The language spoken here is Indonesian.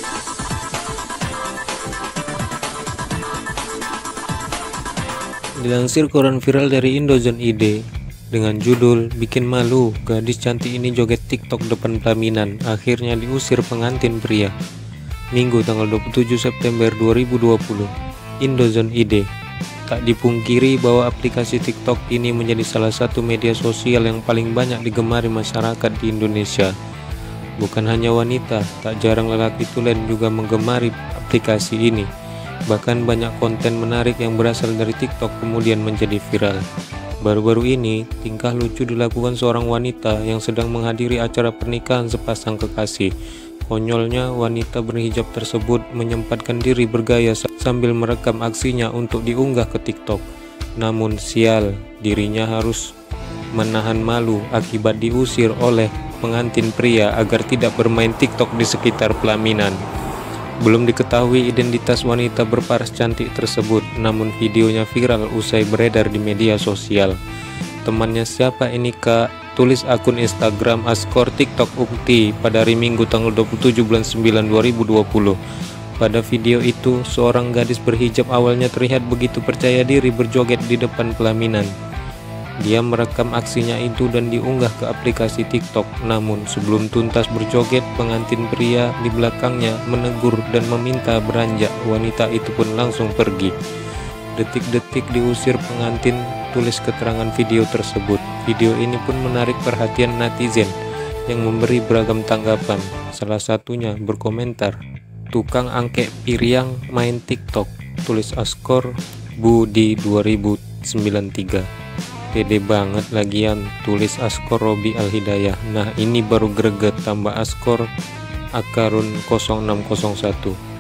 Dilansir koran viral dari Indozone ID dengan judul "Bikin Malu, Gadis Cantik Ini Joget TikTok Depan Pelaminan Akhirnya Diusir Pengantin Pria", Minggu tanggal 27 September 2020. Indozone ID. Tak dipungkiri bahwa aplikasi TikTok ini menjadi salah satu media sosial yang paling banyak digemari masyarakat di Indonesia. Bukan hanya wanita, tak jarang lelaki tulen juga menggemari aplikasi ini. Bahkan banyak konten menarik yang berasal dari TikTok kemudian menjadi viral. Baru-baru ini, tingkah lucu dilakukan seorang wanita yang sedang menghadiri acara pernikahan sepasang kekasih. Konyolnya, wanita berhijab tersebut menyempatkan diri bergaya sambil merekam aksinya untuk diunggah ke TikTok. Namun sial, dirinya harus menahan malu akibat diusir oleh pengantin pria agar tidak bermain TikTok di sekitar pelaminan. Belum diketahui identitas wanita berparas cantik tersebut, namun videonya viral usai beredar di media sosial. "Temannya siapa ini kak?" tulis akun Instagram _TikTok Ukti pada hari Minggu tanggal 27 bulan 9 2020. Pada video itu, seorang gadis berhijab awalnya terlihat begitu percaya diri berjoget di depan pelaminan. Dia merekam aksinya itu dan diunggah ke aplikasi TikTok. Namun sebelum tuntas berjoget, pengantin pria di belakangnya menegur dan meminta beranjak. Wanita itu pun langsung pergi. "Detik-detik diusir pengantin," tulis keterangan video tersebut. Video ini pun menarik perhatian netizen yang memberi beragam tanggapan. Salah satunya berkomentar, "Tukang angkek piriang main TikTok," tulis _Budi 2093. "Pede banget lagian," tulis _Robi Alhidayah. "Nah ini baru greget," tambah Akarun 0601.